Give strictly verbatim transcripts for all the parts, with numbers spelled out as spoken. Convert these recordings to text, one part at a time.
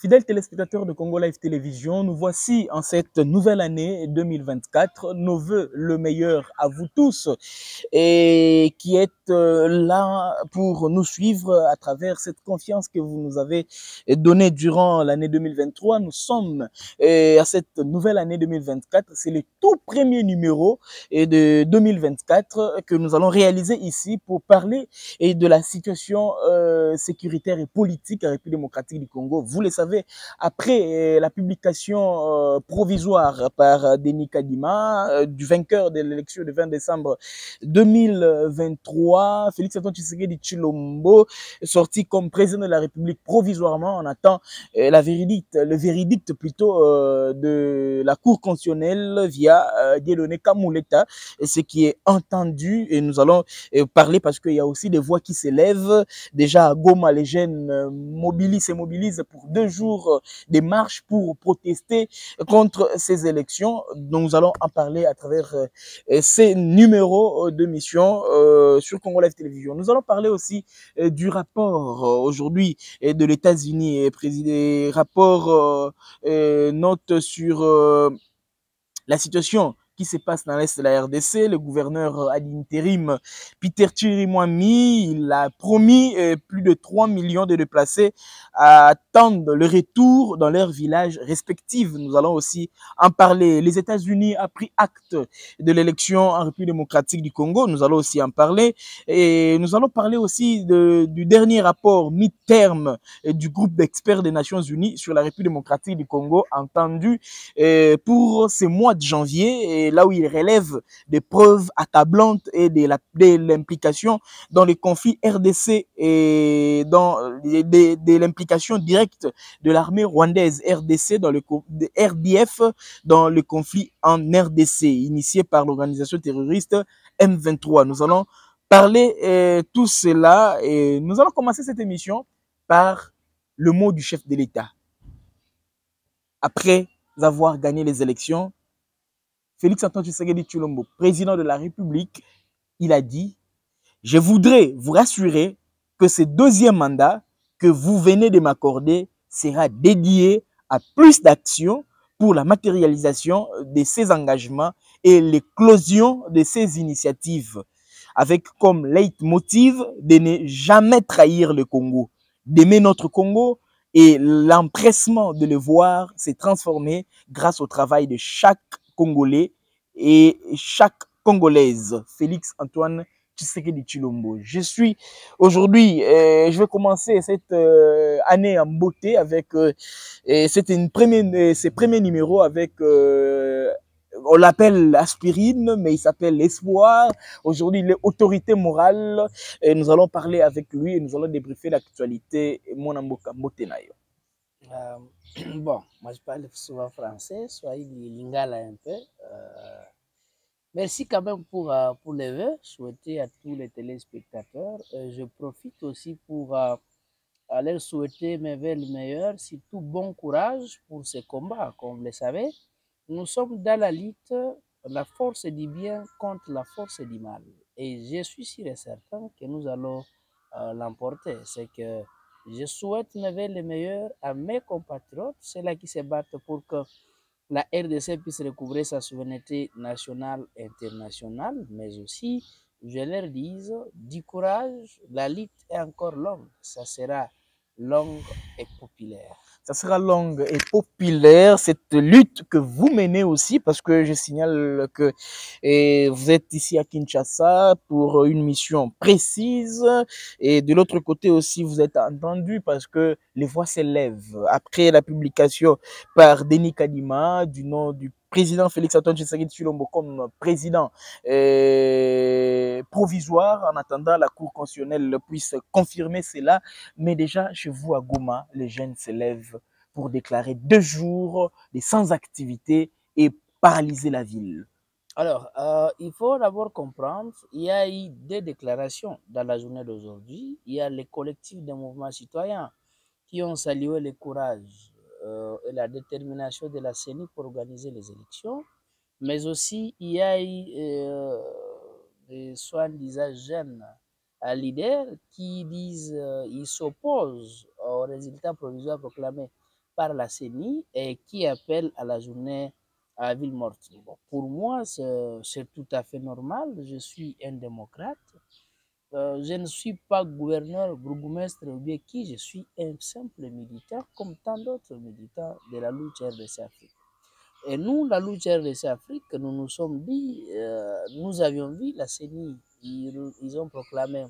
Fidèles téléspectateurs de Congo Live Télévision, nous voici en cette nouvelle année deux mille vingt-quatre. Nos voeux le meilleur à vous tous et qui êtes euh, là pour nous suivre à travers cette confiance que vous nous avez donnée durant l'année deux mille vingt-trois. Nous sommes euh, à cette nouvelle année deux mille vingt-quatre. C'est le tout premier numéro euh, de deux mille vingt-quatre que nous allons réaliser ici pour parler et de la situation euh, sécuritaire et politique en République démocratique du Congo. Vous le savez, après euh, la publication euh, provisoire par Denis Kadima euh, du vainqueur de l'élection du vingt décembre deux mille vingt-trois, Félix Antoine Tshisekedi Tshilombo est sorti comme président de la République provisoirement. On attend euh, la véridict, le véridict plutôt euh, de la Cour constitutionnelle via euh, Dieudonné Kamuleta, et ce qui est entendu, et nous allons euh, parler parce qu'il y a aussi des voix qui s'élèvent. Déjà à Goma, les jeunes euh, mobilisent, se mobilisent pour deux jours euh, des marches pour protester contre ces élections. Donc nous allons en parler à travers euh, ces numéros de mission euh, sur Congo Live Télévision. Nous allons parler aussi euh, du rapport euh, aujourd'hui euh, de l'États-Unis, et président rapport euh, euh, note sur euh, la situation qui se passe dans l'Est de la R D C. Le gouverneur ad intérim, Peter Chirimwami, il a promis euh, plus de trois millions de déplacés à attendre le retour dans leurs villages respectifs. Nous allons aussi en parler. Les États-Unis ont pris acte de l'élection en République démocratique du Congo. Nous allons aussi en parler. Et nous allons parler aussi de, du dernier rapport mi-terme du groupe d'experts des Nations Unies sur la République démocratique du Congo, entendu euh, pour ce mois de janvier, et là où il relève des preuves accablantes et de l'implication dans les conflits R D C et dans de, de, de l'implication directe de l'armée rwandaise R D C dans le de R D F dans le conflit en R D C initié par l'organisation terroriste M vingt-trois. Nous allons parler euh, tout cela et nous allons commencer cette émission par le mot du chef de l'État. Après avoir gagné les élections, Félix Antoine Tshisekedi Tshilombo, président de la République, il a dit « Je voudrais vous rassurer que ce deuxième mandat que vous venez de m'accorder sera dédié à plus d'actions pour la matérialisation de ces engagements et l'éclosion de ces initiatives, avec comme leitmotiv de ne jamais trahir le Congo, d'aimer notre Congo et l'empressement de le voir se transformer grâce au travail de chaque Congolais et chaque Congolaise. » Félix Antoine Tshisekedi Tshilombo. Je suis aujourd'hui, euh, je vais commencer cette euh, année en beauté avec, euh, c'était une première, ces premiers numéros avec, euh, on l'appelle aspirine, mais il s'appelle l'espoir. Aujourd'hui, il est autorité morale. Et nous allons parler avec lui et nous allons débriefer l'actualité. Mon amboka mbotenayo. Euh, bon, moi je parle souvent français, soit lingala un peu. Euh, merci quand même pour, euh, pour les vœux souhaités à tous les téléspectateurs. Euh, je profite aussi pour euh, leur souhaiter mes vœux le meilleur, surtout bon courage pour ce combat. Comme vous le savez, nous sommes dans la lutte, la force du bien contre la force du mal. Et je suis sûr et certain que nous allons euh, l'emporter. C'est que je souhaite mes vœux le meilleur à mes compatriotes, ceux-là qui se battent pour que la R D C puisse recouvrir sa souveraineté nationale et internationale, mais aussi, je leur dis, du courage, la lutte est encore longue, ça sera longue et populaire. Ça sera longue et populaire, cette lutte que vous menez aussi, parce que je signale que et vous êtes ici à Kinshasa pour une mission précise, et de l'autre côté aussi, vous êtes entendu parce que les voix s'élèvent. Après la publication par Denis Kadima du nom du président Félix Antoine Tshisekedi Tshilombo comme président euh, provisoire, en attendant la Cour constitutionnelle puisse confirmer cela. Mais déjà, chez vous à Goma, les jeunes s'élèvent pour déclarer deux jours de sans-activité et paralyser la ville. Alors, euh, il faut d'abord comprendre, il y a eu des déclarations dans la journée d'aujourd'hui. Il y a les collectifs des mouvements citoyens qui ont salué le courage euh, et la détermination de la C E N I pour organiser les élections. Mais aussi, il y a eu euh, des soi-disant jeunes leaders qui disent euh, ils s'opposent aux résultats provisoires proclamés par la C E N I et qui appelle à la journée à ville morte. Bon, pour moi, c'est tout à fait normal. Je suis un démocrate. Euh, je ne suis pas gouverneur, bourgmestre ou bien qui, je suis un simple militant comme tant d'autres militants de la lutte R D C Afrique. Et nous, la lutte R D C Afrique, nous nous sommes dit, euh, nous avions vu la C E N I, ils, ils ont proclamé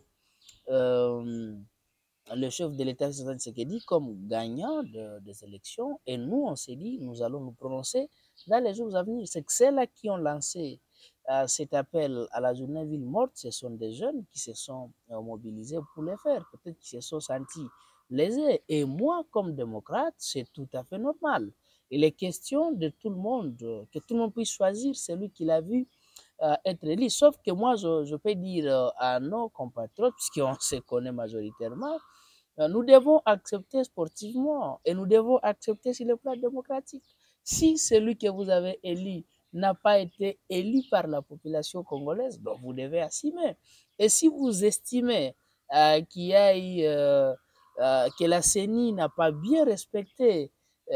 euh, le chef de l'État Tshisekedi comme gagnant de, des élections et nous, on s'est dit, nous allons nous prononcer dans les jours à venir. C'est que ceux-là qui ont lancé euh, cet appel à la journée ville morte, ce sont des jeunes qui se sont euh, mobilisés pour le faire, peut-être qu'ils se sont sentis lésés. Et moi, comme démocrate, c'est tout à fait normal. Il est question de tout le monde, que tout le monde puisse choisir celui qu'il a vu euh, être élu. Sauf que moi, je, je peux dire euh, à nos compatriotes, puisqu'on se connaît majoritairement, euh, nous devons accepter sportivement et nous devons accepter sur le plan démocratique. Si celui que vous avez élu n'a pas été élu par la population congolaise, donc vous devez assumer. Et si vous estimez euh, qu'il y a eu, euh, euh, que la C E N I n'a pas bien respecté,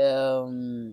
euh,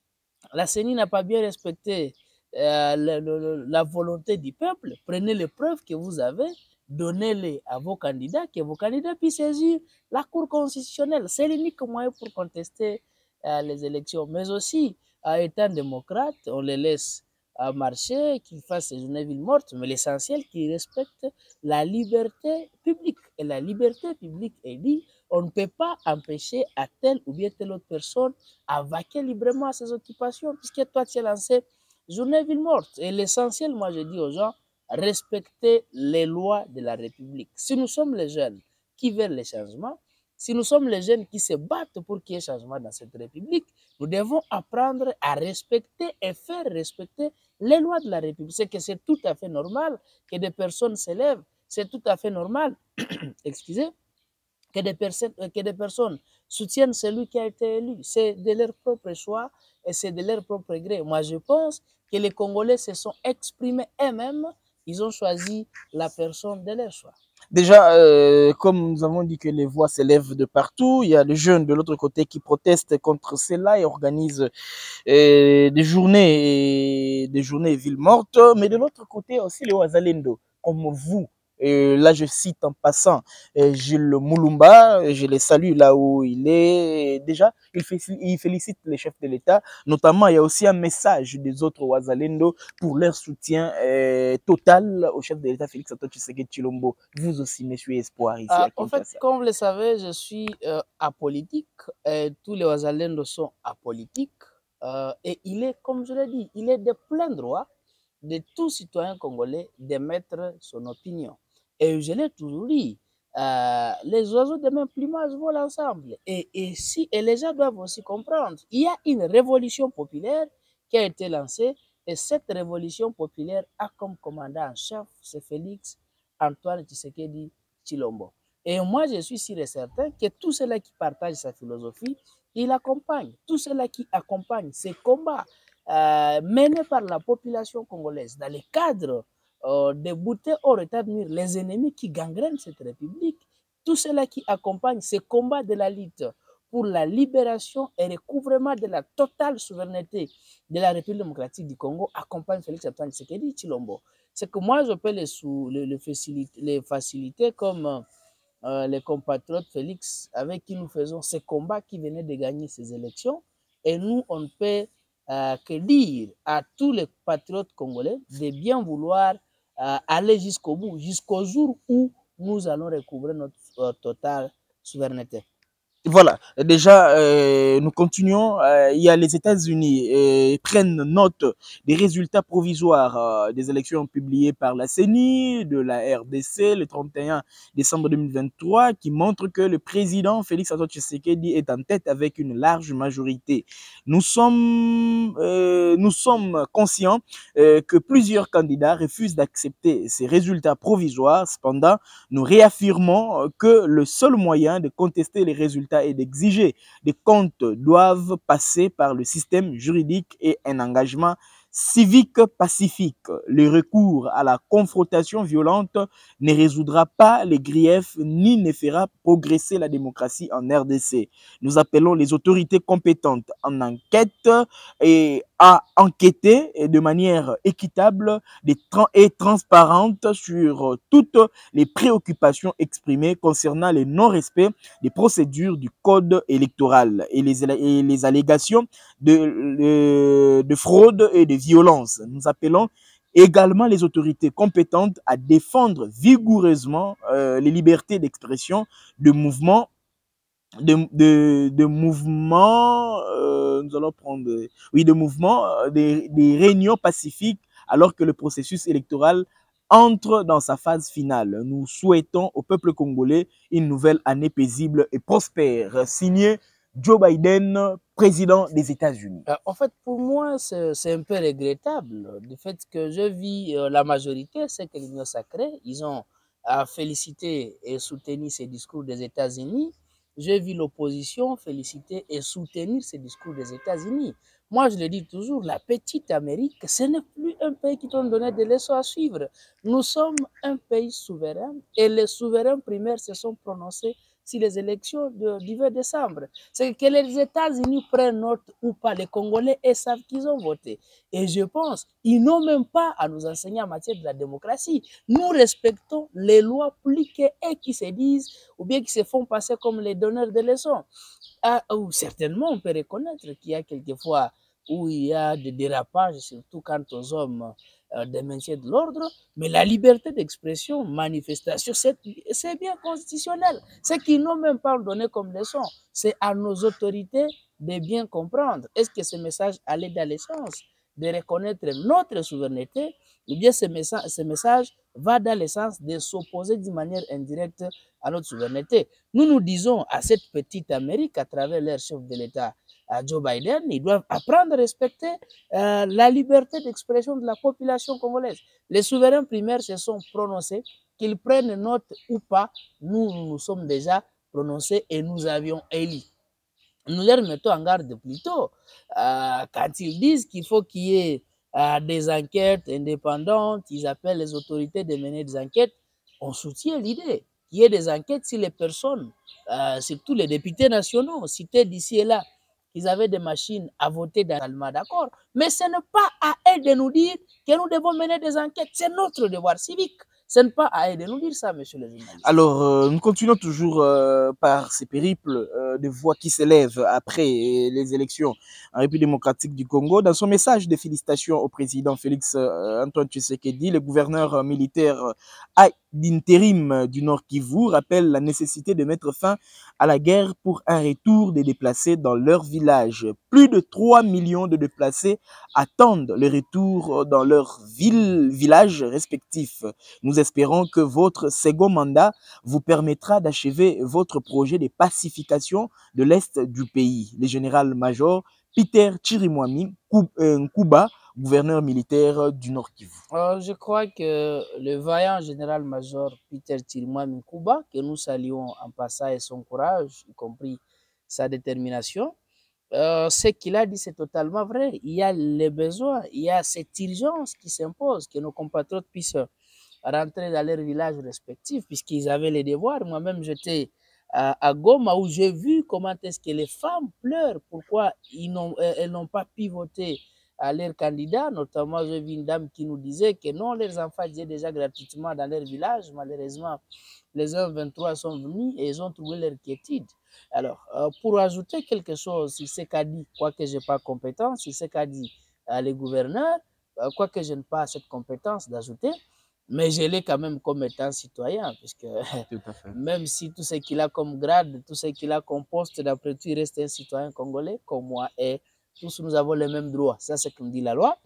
la C E N I n'a pas bien respecté euh, le, le, la volonté du peuple, prenez les preuves que vous avez, donnez-les à vos candidats, que vos candidats puissent saisir la Cour constitutionnelle. C'est l'unique moyen pour contester euh, les élections. Mais aussi, euh, étant démocrate, on les laisse à marcher, qu'ils fassent ces journées villes mortes, mais l'essentiel, qu'ils respectent la liberté publique. Et la liberté publique est dit, on ne peut pas empêcher à telle ou bien telle autre personne à vaquer librement à ses occupations, puisque toi, tu es lancé journée ville morte. Et l'essentiel, moi, je dis aux gens, respecter les lois de la République. Si nous sommes les jeunes qui veulent les changements, si nous sommes les jeunes qui se battent pour qu'il y ait changement dans cette République, nous devons apprendre à respecter et faire respecter les lois de la République. C'est que c'est tout à fait normal que des personnes s'élèvent, c'est tout à fait normal, excusez, que des, personnes, que des personnes soutiennent celui qui a été élu. C'est de leur propre choix et c'est de leur propre gré. Moi, je pense que les Congolais se sont exprimés eux-mêmes. Ils ont choisi la personne de leur choix. Déjà, euh, comme nous avons dit que les voix s'élèvent de partout, il y a les jeunes de l'autre côté qui protestent contre cela et organisent euh, des journées, des journées villes mortes. Mais de l'autre côté aussi les Wazalendo, comme vous. Et là, je cite en passant euh, Gilles Moulumba, je les salue là où il est. Déjà, il, fait, il félicite les chefs de l'État. Notamment, il y a aussi un message des autres Wazalendo pour leur soutien euh, total au chef de l'État, Félix Antoine Tshisekedi Tshilombo. Vous aussi, monsieur Espoir, ici Euh, à en fait, Kinshasa. comme vous le savez, je suis euh, apolitique. Et tous les Wazalendo sont apolitiques. Euh, et il est, comme je l'ai dit, il est de plein droit de tout citoyen congolais d'émettre son opinion. Et je l'ai toujours dit, euh, les oiseaux de même plumage volent ensemble. Et, et, si, et les gens doivent aussi comprendre, il y a une révolution populaire qui a été lancée et cette révolution populaire a comme commandant en chef, c'est Félix Antoine Tshisekedi Tshilombo. Et moi, je suis sûr et certain que tous ceux-là qui partagent sa philosophie, ils l'accompagnent. Tous ceux-là qui accompagnent ces combats euh, menés par la population congolaise dans le cadre euh, de bouter hors état de nuire les ennemis qui gangrènent cette république, tous ceux-là qui accompagnent ces combats de la lutte pour la libération et le recouvrement de la totale souveraineté de la République démocratique du Congo accompagnent Félix Antoine Tshisekedi Tshilombo. C'est que moi, je peux les, sous, les, les, faciliter, les faciliter comme euh, les compatriotes Félix, avec qui nous faisons ces combats qui venaient de gagner ces élections. Et nous, on ne peut euh, que dire à tous les patriotes congolais de bien vouloir euh, aller jusqu'au bout, jusqu'au jour où nous allons recouvrer notre euh, totale souveraineté. Voilà, déjà, euh, nous continuons. Euh, il y a les États-Unis euh, prennent note des résultats provisoires euh, des élections publiées par la C E N I, de la R D C, le trente et un décembre deux mille vingt-trois, qui montrent que le président Félix Antoine Tshisekedi est en tête avec une large majorité. Nous sommes, euh, nous sommes conscients euh, que plusieurs candidats refusent d'accepter ces résultats provisoires. Cependant, nous réaffirmons que le seul moyen de contester les résultats et d'exiger des comptes doivent passer par le système juridique et un engagement civique pacifique. Le recours à la confrontation violente ne résoudra pas les griefs ni ne fera progresser la démocratie en R D C. Nous appelons les autorités compétentes en enquête et à enquêter de manière équitable et transparente sur toutes les préoccupations exprimées concernant le non-respect des procédures du code électoral et les, et les allégations de, de, de fraude et de violence. Nous appelons également les autorités compétentes à défendre vigoureusement euh, les libertés d'expression, de mouvement, de, de, de mouvement, euh, nous allons prendre, oui, de mouvement, euh, des, des réunions pacifiques alors que le processus électoral entre dans sa phase finale. Nous souhaitons au peuple congolais une nouvelle année paisible et prospère. Signé Joe Biden, président des États-Unis. Euh, en fait, pour moi, c'est un peu regrettable du fait que je vis euh, la majorité, c'est que l'Union sacrée, ils ont euh, félicité et soutenu ces discours des États-Unis. J'ai vu l'opposition féliciter et soutenir ces discours des États-Unis. Moi, je le dis toujours, la petite Amérique, ce n'est plus un pays qui donne donner des leçons à suivre. Nous sommes un pays souverain et les souverains primaires se sont prononcés sur les élections du vingt décembre. C'est que les États-Unis prennent note ou pas, les Congolais et savent qu'ils ont voté. Et je pense, ils n'ont même pas à nous enseigner en matière de la démocratie. Nous respectons les lois plus qu'eux qui se disent ou bien qui se font passer comme les donneurs de leçons. Ah, ou certainement, on peut reconnaître qu'il y a quelquefois où il y a des dérapages, surtout quant aux hommes euh, de maintien de l'ordre, mais la liberté d'expression, manifestation, c'est bien constitutionnel. C'est qu'ils n'ont même pas donné comme leçon. C'est à nos autorités de bien comprendre. Est-ce que ce message allait dans le sens de reconnaître notre souveraineté, ou bien ce message, ce message va dans le sens de s'opposer d'une manière indirecte à notre souveraineté. Nous nous disons à cette petite Amérique, à travers leur chef de l'État, à Joe Biden, ils doivent apprendre à respecter euh, la liberté d'expression de la population congolaise. Les souverains primaires se sont prononcés, qu'ils prennent note ou pas, nous nous, nous sommes déjà prononcés et nous avions élu. Nous leur mettons en garde plutôt euh, quand ils disent qu'il faut qu'il y ait euh, des enquêtes indépendantes, ils appellent les autorités de mener des enquêtes, on soutient l'idée qu'il y ait des enquêtes si les personnes, euh, surtout les députés nationaux, cités d'ici et là, qu'ils avaient des machines à voter dans l'Allemagne, d'accord. Mais ce n'est pas à eux de nous dire que nous devons mener des enquêtes, c'est notre devoir civique. Ce n'est pas à eux de nous dire ça, monsieur le journaliste. Alors, euh, nous continuons toujours euh, par ces périples euh, de voix qui s'élèvent après les élections en République démocratique du Congo. Dans son message de félicitations au président Félix euh, Antoine Tshisekedi, le gouverneur militaire euh, d'intérim du Nord Kivu rappelle la nécessité de mettre fin à la guerre pour un retour des déplacés dans leur village. Plus de trois millions de déplacés attendent le retour dans leurs villes, villages respectifs. Nous espérons que votre second mandat vous permettra d'achever votre projet de pacification de l'Est du pays. Le général-major Peter Chirimwami Nkuba, gouverneur militaire du Nord Kivu. Alors, je crois que le vaillant général-major Peter Chirimwami Nkuba, que nous saluons en passant et son courage, y compris sa détermination, euh, ce qu'il a dit, c'est totalement vrai. Il y a les besoins, il y a cette urgence qui s'impose, que nos compatriotes puissent rentrer dans leurs villages respectifs, puisqu'ils avaient les devoirs. Moi-même, j'étais à, à Goma, où j'ai vu comment est-ce que les femmes pleurent, pourquoi ils n'ont, elles n'ont pas pi voter à leurs candidats. Notamment, j'ai vu une dame qui nous disait que non, leurs enfants étaient déjà gratuitement dans leur village. Malheureusement, les M vingt-trois sont venus et ils ont trouvé leur quiétude. Alors, euh, pour ajouter quelque chose sur ce qu'a dit, quoique je n'ai pas compétence, sur ce qu'a dit euh, les gouverneurs, euh, quoique je n'ai pas cette compétence d'ajouter, mais je l'ai quand même comme étant citoyen, puisque même si tout ce qu'il a comme grade, tout ce qu'il a comme poste, d'après tout, il reste un citoyen congolais comme moi, et tous nous avons les mêmes droits. Ça, c'est ce que nous dit la loi.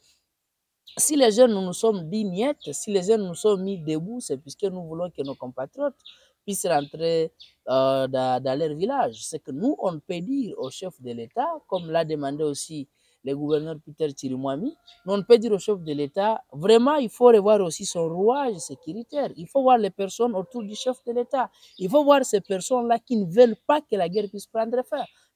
Si les jeunes nous nous sommes dit niettes, si les jeunes nous sommes mis debout, c'est puisque nous voulons que nos compatriotes puissent rentrer euh, dans, dans leur village. C'est que nous, on peut dire au chef de l'État, comme l'a demandé aussi le gouverneur Peter Chirimwami, mais on peut dire au chef de l'État, vraiment, il faut revoir aussi son rouage sécuritaire. Il faut voir les personnes autour du chef de l'État. Il faut voir ces personnes-là qui ne veulent pas que la guerre puisse prendre fin.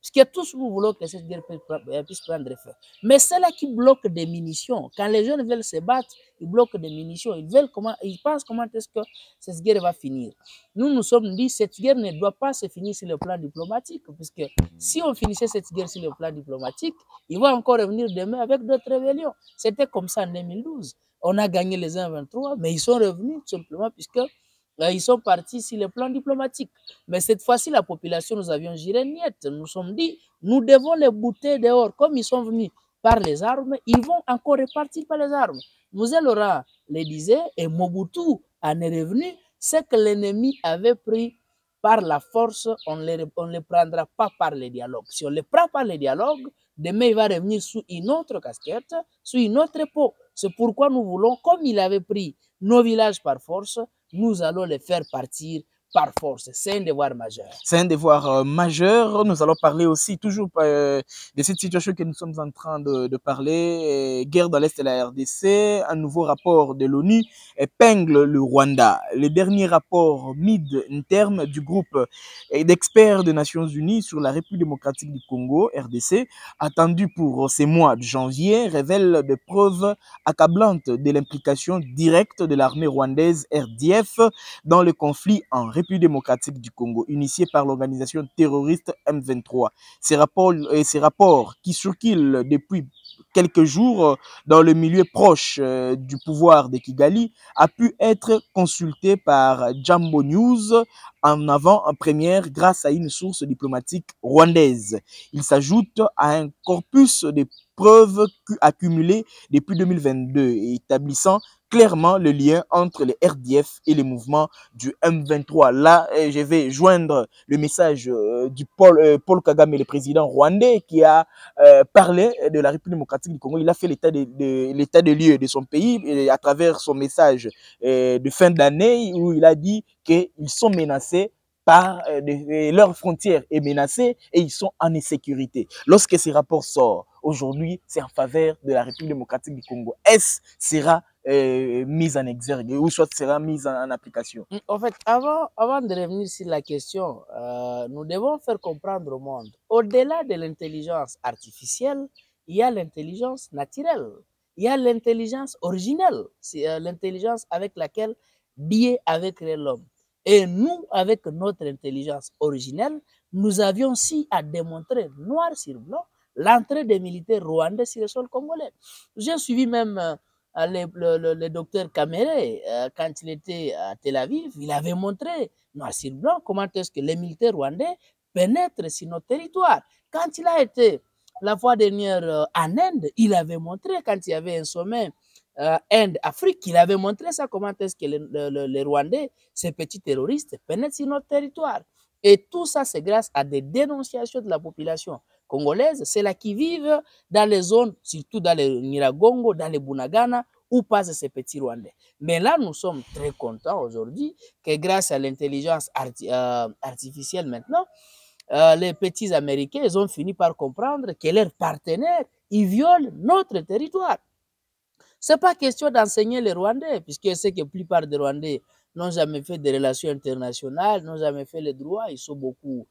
Puisque tous nous voulons que cette guerre puisse prendre feu. Mais ceux-là qui bloquent des munitions, quand les jeunes veulent se battre, ils bloquent des munitions, ils, veulent comment, ils pensent comment est-ce que cette guerre va finir. Nous nous sommes dit que cette guerre ne doit pas se finir sur le plan diplomatique, puisque si on finissait cette guerre sur le plan diplomatique, il va encore revenir demain avec d'autres rébellions. C'était comme ça en deux mille douze. On a gagné les un vingt-trois, mais ils sont revenus tout simplement puisque euh, ils sont partis sur le plan diplomatique. Mais cette fois-ci, la population, nous avions giré niette. Nous sommes dit, nous devons les bouter dehors. Comme ils sont venus par les armes, ils vont encore repartir par les armes. Moussé Laurent le disait, et Mobutu en est revenu, c'est que l'ennemi avait pris par la force, on ne les, on les prendra pas par les dialogues. Si on les prend par les dialogues, demain il va revenir sous une autre casquette, sous une autre peau. C'est pourquoi nous voulons, comme il avait pris nos villages par force, nous allons les faire partir par force. C'est un devoir majeur. C'est un devoir euh, majeur. Nous allons parler aussi toujours euh, de cette situation que nous sommes en train de, de parler. Euh, guerre dans l'Est de la R D C. Un nouveau rapport de l'ONU épingle le Rwanda. Le dernier rapport mid-terme du groupe d'experts des Nations Unies sur la République démocratique du Congo, R D C, attendu pour ces mois de janvier, révèle des preuves accablantes de l'implication directe de l'armée rwandaise R D F dans le conflit en République démocratique du Congo, initié par l'organisation terroriste M vingt-trois. Ces rapports, ces rapports qui circulent depuis quelques jours dans le milieu proche euh, du pouvoir de Kigali a pu être consulté par Jambo News en avant-première grâce à une source diplomatique rwandaise. Il s'ajoute à un corpus de preuves accumulées depuis deux mille vingt-deux et établissant clairement le lien entre les R D F et les mouvements du M vingt-trois. Là, je vais joindre le message du Paul, euh, Paul Kagame, le président rwandais, qui a euh, parlé de la République démocratique du Congo. Il a fait l'état de, de, l'état de lieu de son pays et à travers son message euh, de fin d'année où il a dit qu'ils sont menacés par euh, de, leur frontière est menacée et ils sont en insécurité. Lorsque ces rapports sortent, aujourd'hui, c'est en faveur de la République démocratique du Congo. Est-ce sera Euh, mise en exergue ou soit sera mise en, en application. En fait, avant, avant de revenir sur la question, euh, nous devons faire comprendre au monde, au-delà de l'intelligence artificielle, il y a l'intelligence naturelle, il y a l'intelligence originelle, c'est euh, l'intelligence avec laquelle Dieu avait créé l'homme. Et nous, avec notre intelligence originelle, nous avions aussi à démontrer noir sur blanc l'entrée des militaires rwandais sur le sol congolais. J'ai suivi même euh, Le, le, le docteur Kamere, euh, quand il était à Tel Aviv, il avait montré, noir sur blanc, comment est-ce que les militaires rwandais pénètrent sur notre territoire. Quand il a été la fois dernière euh, en Inde, il avait montré, quand il y avait un sommet euh, Inde-Afrique, il avait montré ça, comment est-ce que les, les, les Rwandais, ces petits terroristes, pénètrent sur notre territoire. Et tout ça, c'est grâce à des dénonciations de la population congolaise, c'est là qui vivent dans les zones, surtout dans les Nyiragongo, dans les Bunagana, où passent ces petits Rwandais. Mais là, nous sommes très contents aujourd'hui que grâce à l'intelligence arti euh, artificielle maintenant, euh, les petits Américains, ils ont fini par comprendre que leurs partenaires, ils violent notre territoire. Ce n'est pas question d'enseigner les Rwandais, puisque je sais que la plupart des Rwandais n'ont jamais fait des relations internationales, n'ont jamais fait les droits, ils sont beaucoup,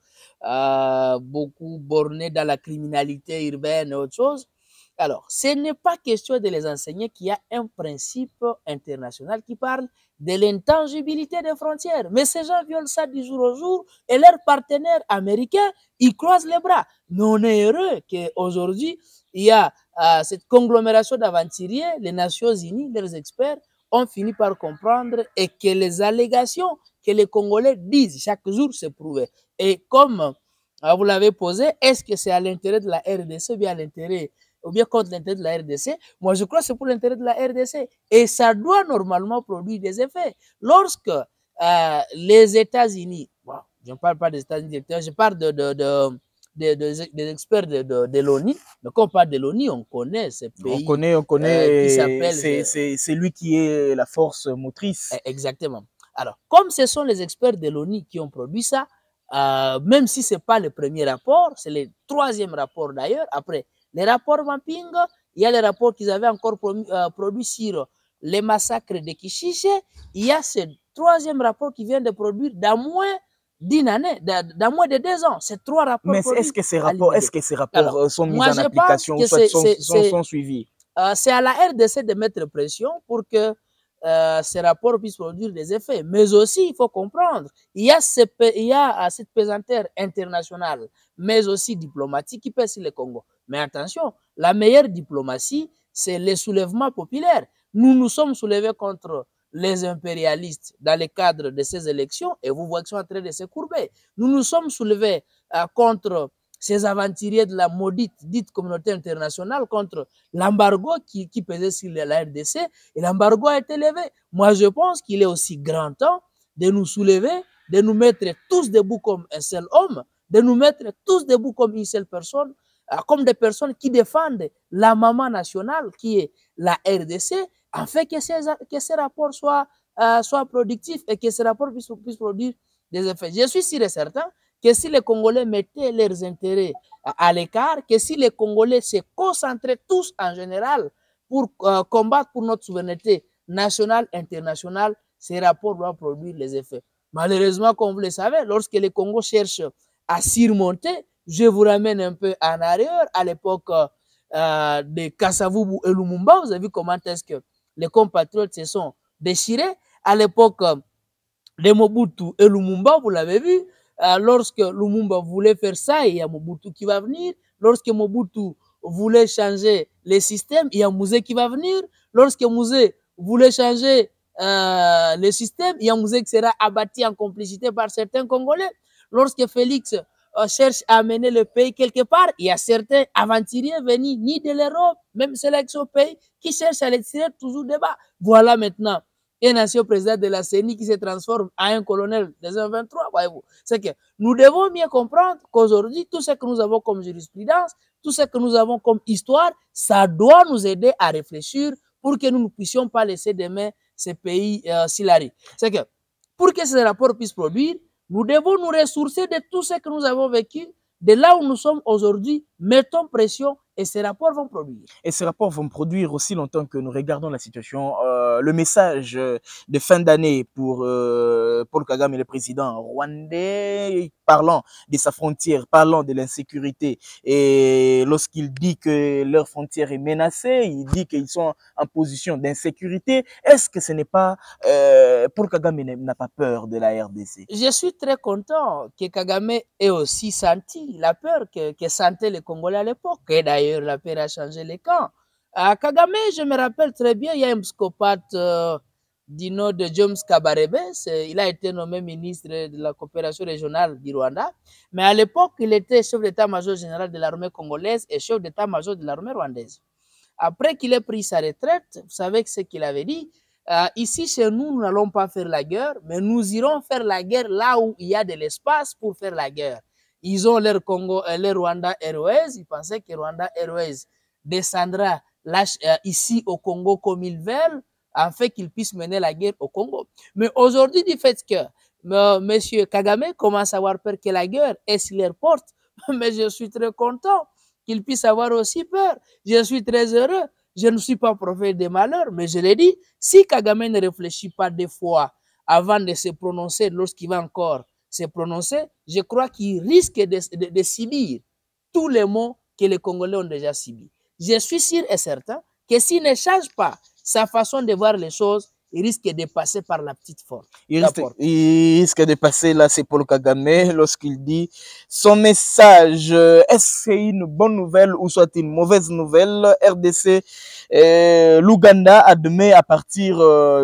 euh, beaucoup bornés dans la criminalité urbaine et autre chose. Alors, ce n'est pas question de les enseigner qu'il y a un principe international qui parle de l'intangibilité des frontières. Mais ces gens violent ça du jour au jour et leurs partenaires américains, ils croisent les bras. Mais on est heureux qu'aujourd'hui, il y a euh, cette conglomération d'aventuriers, les Nations Unies, leurs experts, ont fini par comprendre et que les allégations que les Congolais disent chaque jour se prouvent. Et comme euh, vous l'avez posé, est-ce que c'est à l'intérêt de la R D C ou bien à l'intérêt ou bien contre l'intérêt de la R D C? Moi, je crois que c'est pour l'intérêt de la R D C. Et ça doit normalement produire des effets. Lorsque euh, les États-Unis, bon, je ne parle pas des États-Unis, je parle de, de, de Des, des, des experts de, de, de l'ONU, mais quand on parle de l'ONU, on connaît ce pays. On connaît, on connaît, euh, qui s'appelle. C'est lui qui est la force motrice. Exactement. Alors, comme ce sont les experts de l'ONU qui ont produit ça, euh, même si ce n'est pas le premier rapport, c'est le troisième rapport d'ailleurs. Après les rapports Mapping, il y a les rapports qu'ils avaient encore promis, euh, produits sur les massacres de Kishiche. Il y a ce troisième rapport qui vient de produire d'à moins d'une année, d'un moins de deux ans. C'est trois rapports. Mais est-ce que ces rapports, est-ce que ces rapports Alors, sont mis en application ou soit sont, sont, sont suivis? Euh, c'est à la R D C de mettre pression pour que euh, ces rapports puissent produire des effets. Mais aussi, il faut comprendre, il y a, ce, il y a cette pesanteur internationale, mais aussi diplomatique qui pèse sur le Congo. Mais attention, la meilleure diplomatie, c'est le soulèvement populaire. Nous nous sommes soulevés contre les impérialistes dans le cadre de ces élections et vous voyez qu'ils sont en train de se courber. Nous nous sommes soulevés euh, contre ces aventuriers de la maudite dite communauté internationale, contre l'embargo qui, qui pesait sur la R D C, et l'embargo a été levé. Moi, je pense qu'il est aussi grand temps de nous soulever, de nous mettre tous debout comme un seul homme, de nous mettre tous debout comme une seule personne, comme des personnes qui défendent la maman nationale, qui est la R D C, afin que ces, que ces rapports soient, euh, soient productifs et que ces rapports puissent, puissent produire des effets. Je suis sûr et certain que si les Congolais mettaient leurs intérêts à l'écart, que si les Congolais se concentraient tous en général pour euh, combattre pour notre souveraineté nationale, internationale, ces rapports doivent produire les effets. Malheureusement, comme vous le savez, lorsque les Congos cherchent à surmonter, je vous ramène un peu en arrière, à l'époque euh, de Kasavubu et Lumumba, vous avez vu comment est-ce que les compatriotes se sont déchirés. À l'époque de Mobutu et Lumumba, vous l'avez vu, euh, lorsque Lumumba voulait faire ça, il y a Mobutu qui va venir. Lorsque Mobutu voulait changer les systèmes, il y a Mouzé qui va venir. Lorsque Mouzé voulait changer euh, le système, il y a Mouzé qui sera abattu en complicité par certains Congolais. Lorsque Félix euh, cherche à amener le pays quelque part, il y a certains aventuriers venus ni de l'Europe, même sélection pays, qui cherchent à les tirer toujours de bas. Voilà maintenant un ancien président de la C E N I qui se transforme en un colonel des un vingt-trois, voyez-vous. C'est que nous devons bien comprendre qu'aujourd'hui, tout ce que nous avons comme jurisprudence, tout ce que nous avons comme histoire, ça doit nous aider à réfléchir pour que nous ne puissions pas laisser demain ces pays euh, s'il arrive. C'est que pour que ces rapports puissent produire, nous devons nous ressourcer de tout ce que nous avons vécu, de là où nous sommes aujourd'hui, mettons pression et ces rapports vont produire. Et ces rapports vont produire aussi longtemps que nous regardons la situation. Euh, le message de fin d'année pour euh, Paul Kagame, le président rwandais, parlant de sa frontière, parlant de l'insécurité. Et lorsqu'il dit que leur frontière est menacée, il dit qu'ils sont en position d'insécurité. Est-ce que ce n'est pas... Euh, Paul Kagame n'a pas peur de la R D C? Je suis très content que Kagame ait aussi senti la peur que, que sentaient les Congolais à l'époque. Et d'ailleurs, la peur a changé les camps. À Kagame, je me rappelle très bien, il y a un psychopathe euh, du nom de James Kabarebe. Il a été nommé ministre de la coopération régionale du Rwanda. Mais à l'époque, il était chef d'état-major général de l'armée congolaise et chef d'état-major de l'armée rwandaise. Après qu'il ait pris sa retraite, vous savez ce qu'il avait dit? Euh, ici, chez nous, nous n'allons pas faire la guerre, mais nous irons faire la guerre là où il y a de l'espace pour faire la guerre. Ils ont leur, Congo, euh, leur Rwanda Airways. Ils pensaient que Rwanda Airways descendra là, euh, ici au Congo comme ils veulent, afin qu'ils puissent mener la guerre au Congo. Mais aujourd'hui, du fait que euh, M. Kagame commence à avoir peur que la guerre est sur leur porte, mais je suis très content qu'il puisse avoir aussi peur. Je suis très heureux. Je ne suis pas prophète des malheurs, mais je l'ai dit, si Kagame ne réfléchit pas deux fois avant de se prononcer, lorsqu'il va encore se prononcer, je crois qu'il risque de, de, de subir tous les maux que les Congolais ont déjà subis. Je suis sûr et certain que s'il ne change pas sa façon de voir les choses, il risque de passer par la petite porte. Il risque, il risque de passer là, c'est Paul Kagame, lorsqu'il dit son message, est-ce une bonne nouvelle ou soit une mauvaise nouvelle? R D C, euh, l'Ouganda admet à partir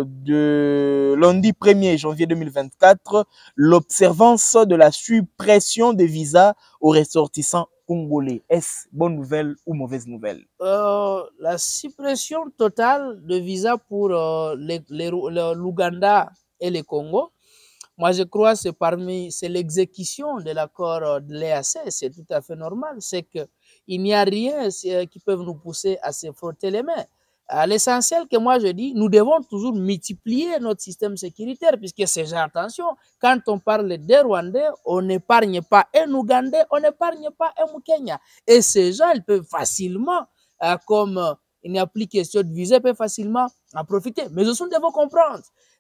de lundi premier janvier deux mille vingt-quatre l'observance de la suppression des visas aux ressortissants congolais. Est-ce bonne nouvelle ou mauvaise nouvelle? Euh, la suppression totale de visas pour euh, l'Ouganda et le Congo, moi je crois que c'est parmi, c'est l'exécution de l'accord de l'E A C, c'est tout à fait normal, c'est qu'il n'y a rien qui peut nous pousser à se frotter les mains. L'essentiel que moi je dis, nous devons toujours multiplier notre système sécuritaire, puisque c'est genre, attention, quand on parle des Rwandais, on n'épargne pas un Ougandais, on n'épargne pas un Moukenya. Et ces gens, ils peuvent facilement, euh, comme euh, il n'y a plus question de visa, ils peuvent facilement en profiter. Mais aussi, nous devons comprendre,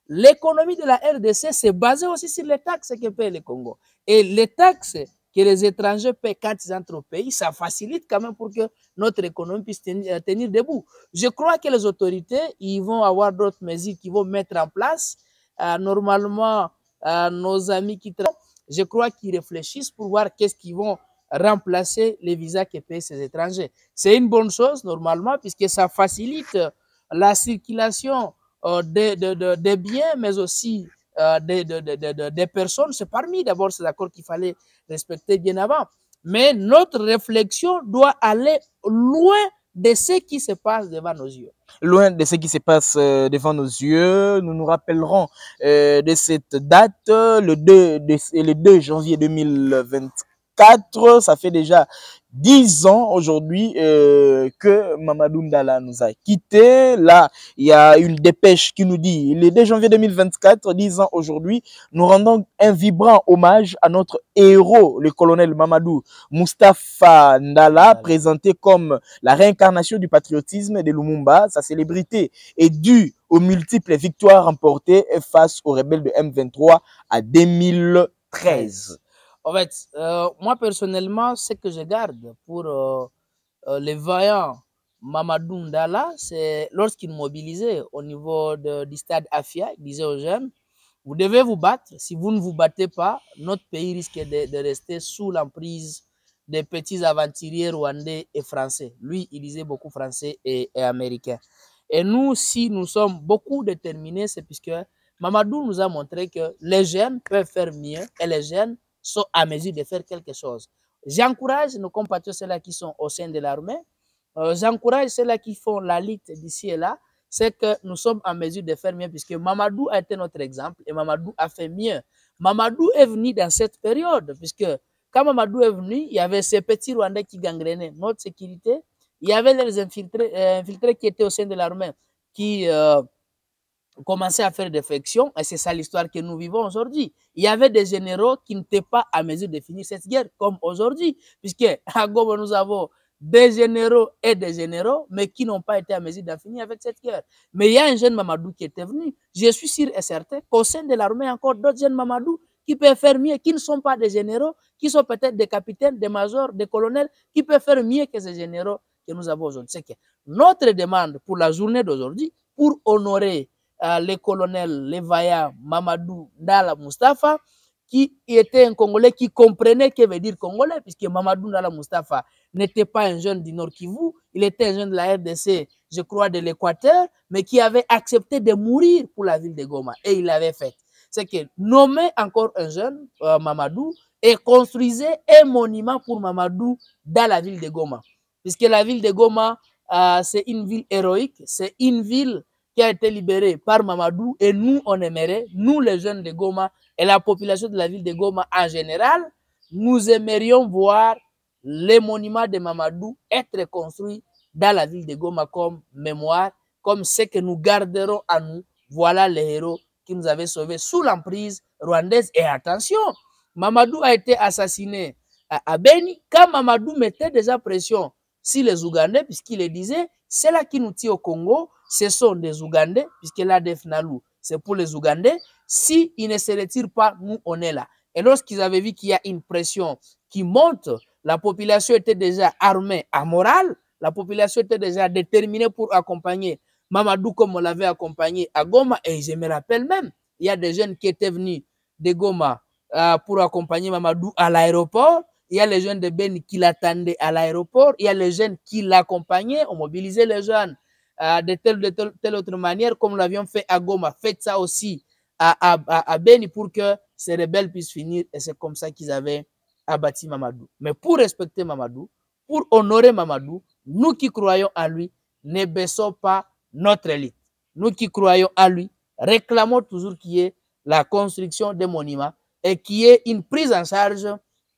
l'économie de la R D C, c'est basé aussi sur les taxes que paye le Congo. Et les taxes que les étrangers paient quand ils entrent au pays, ça facilite quand même pour que notre économie puisse tenir, tenir debout. Je crois que les autorités, ils vont avoir d'autres mesures qu'ils vont mettre en place. Euh, normalement, euh, nos amis qui travaillent, je crois qu'ils réfléchissent pour voir qu'est-ce qu'ils vont remplacer les visas que payent ces étrangers. C'est une bonne chose, normalement, puisque ça facilite la circulation euh, des, de, de, de biens, mais aussi euh, des, de, de, de, des personnes. C'est parmi d'abord ces accords qu'il fallait respecter bien avant. Mais notre réflexion doit aller loin de ce qui se passe devant nos yeux. Loin de ce qui se passe euh, devant nos yeux, nous nous rappellerons euh, de cette date, le deux, de, le deux janvier deux mille vingt-quatre. Ça fait déjà dix ans aujourd'hui euh, que Mamadou Ndala nous a quittés. Là, il y a une dépêche qui nous dit, le deux janvier deux mille vingt-quatre, dix ans aujourd'hui, nous rendons un vibrant hommage à notre héros, le colonel Mamadou Moustapha Ndala, voilà, présenté comme la réincarnation du patriotisme de Lumumba. Sa célébrité est due aux multiples victoires remportées face aux rebelles de M vingt-trois à deux mille treize. En fait, euh, moi personnellement, ce que je garde pour euh, euh, les vaillants Mamadou Ndala, c'est lorsqu'il mobilisait au niveau de, du stade Afia, il disait aux jeunes, vous devez vous battre. Si vous ne vous battez pas, notre pays risque de, de rester sous l'emprise des petits aventuriers rwandais et français. Lui, il disait beaucoup français et, et américain. Et nous, si nous sommes beaucoup déterminés, c'est puisque Mamadou nous a montré que les jeunes peuvent faire mieux et les jeunes sont à mesure de faire quelque chose. J'encourage nos compatriotes, ceux-là qui sont au sein de l'armée, euh, j'encourage ceux-là qui font la lutte d'ici et là, c'est que nous sommes en mesure de faire mieux, puisque Mamadou a été notre exemple et Mamadou a fait mieux. Mamadou est venu dans cette période, puisque quand Mamadou est venu, il y avait ces petits Rwandais qui gangrenaient notre sécurité, il y avait les infiltrés, euh, infiltrés qui étaient au sein de l'armée, qui... Euh, commencer à faire des frictions, et c'est ça l'histoire que nous vivons aujourd'hui. Il y avait des généraux qui n'étaient pas à mesure de finir cette guerre, comme aujourd'hui, puisque à Goma, nous avons des généraux et des généraux, mais qui n'ont pas été à mesure d'en finir avec cette guerre. Mais il y a un jeune Mamadou qui était venu. Je suis sûr et certain qu'au sein de l'armée, il y a encore d'autres jeunes Mamadou qui peuvent faire mieux, qui ne sont pas des généraux, qui sont peut-être des capitaines, des majors, des colonels, qui peuvent faire mieux que ces généraux que nous avons aujourd'hui. C'est que notre demande pour la journée d'aujourd'hui, pour honorer Euh, les colonels, les vaillants Mamadou Ndala Moustapha, qui était un Congolais qui comprenait ce que veut dire Congolais, puisque Mamadou Ndala Moustapha n'était pas un jeune du Nord Kivu, il était un jeune de la R D C, je crois, de l'Équateur, mais qui avait accepté de mourir pour la ville de Goma, et il l'avait fait. C'est que nommer encore un jeune, euh, Mamadou, et construisait un monument pour Mamadou dans la ville de Goma, puisque la ville de Goma, euh, c'est une ville héroïque, c'est une ville qui a été libéré par Mamadou, et nous, on aimerait, nous les jeunes de Goma et la population de la ville de Goma en général, nous aimerions voir les monuments de Mamadou être construits dans la ville de Goma comme mémoire, comme ce que nous garderons à nous. Voilà les héros qui nous avaient sauvés sous l'emprise rwandaise. Et attention, Mamadou a été assassiné à, à Beni quand Mamadou mettait déjà pression sur les Ougandais, puisqu'il le disait, c'est là qui nous tient au Congo, ce sont des Ougandais, puisque l'A D F Nalu, c'est pour les Ougandais. S'ils ne se retirent pas, nous, on est là. Et lorsqu'ils avaient vu qu'il y a une pression qui monte, la population était déjà armée à morale, la population était déjà déterminée pour accompagner Mamadou comme on l'avait accompagné à Goma. Et je me rappelle même, il y a des jeunes qui étaient venus de Goma euh, pour accompagner Mamadou à l'aéroport. Il y a les jeunes de Beni qui l'attendaient à l'aéroport. Il y a les jeunes qui l'accompagnaient. On mobilisait les jeunes euh, de telle ou de telle, telle autre manière, comme nous l'avions fait à Goma. Faites ça aussi à, à, à Beni pour que ces rebelles puissent finir. Et c'est comme ça qu'ils avaient abattu Mamadou. Mais pour respecter Mamadou, pour honorer Mamadou, nous qui croyons à lui, ne baissons pas notre élite. Nous qui croyons à lui, réclamons toujours qu'il y ait la construction des monuments et qu'il y ait une prise en charge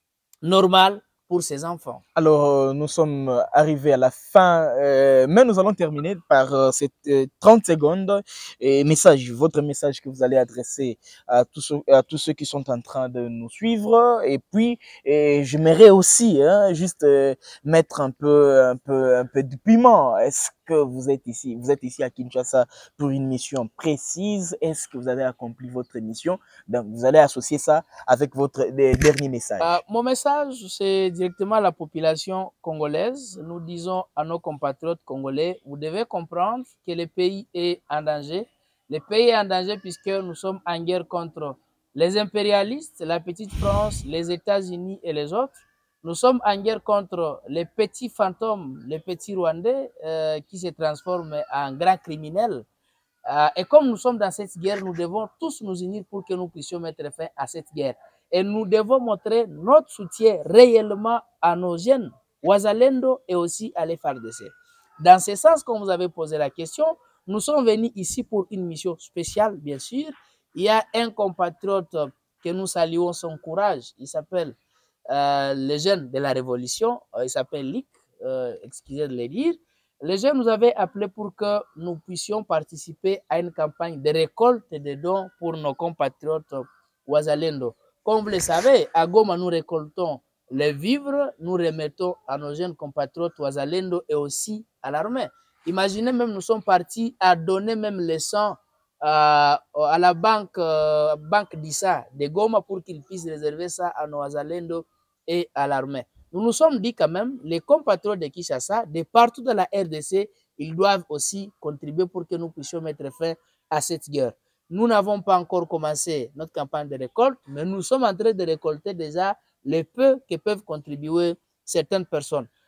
normal pour ses enfants. Alors, nous sommes arrivés à la fin, euh, mais nous allons terminer par euh, cette euh, trente secondes et message, votre message que vous allez adresser à tous ceux, à tous ceux qui sont en train de nous suivre. Et puis, et j'aimerais aussi hein, juste euh, mettre un peu, un peu, un peu de piment. Est-ce que vous êtes ici, vous êtes ici à Kinshasa pour une mission précise? Est-ce que vous avez accompli votre mission? Donc, vous allez associer ça avec votre dernier message. Euh, mon message, c'est directement à la population congolaise. Nous disons à nos compatriotes congolais, vous devez comprendre que le pays est en danger. Le pays est en danger puisque nous sommes en guerre contre les impérialistes, la petite France, les États-Unis et les autres. Nous sommes en guerre contre les petits fantômes, les petits Rwandais euh, qui se transforment en grands criminels. Euh, et comme nous sommes dans cette guerre, nous devons tous nous unir pour que nous puissions mettre fin à cette guerre. Et nous devons montrer notre soutien réellement à nos jeunes, Wazalendo et aussi à l'F A R D C. Dans ce sens, comme vous avez posé la question, nous sommes venus ici pour une mission spéciale, bien sûr. Il y a un compatriote que nous saluons son courage. Il s'appelle euh, le jeune de la Révolution. Euh, il s'appelle Lick, euh, excusez de le dire. Les jeunes nous avaient appelés pour que nous puissions participer à une campagne de récolte de dons pour nos compatriotes Wazalendo. Comme vous le savez, à Goma, nous récoltons les vivres, nous remettons à nos jeunes compatriotes Wazalendo et aussi à l'armée. Imaginez même, nous sommes partis à donner même les sang euh, à la banque, euh, banque d'Issa de Goma pour qu'ils puissent réserver ça à nos Wazalendo et à l'armée. Nous nous sommes dit quand même, les compatriotes de Kinshasa, de partout dans la R D C, ils doivent aussi contribuer pour que nous puissions mettre fin à cette guerre. Nous n'avons pas encore commencé notre campagne de récolte, mais nous sommes en train de récolter déjà les peu que peuvent contribuer certaines personnes.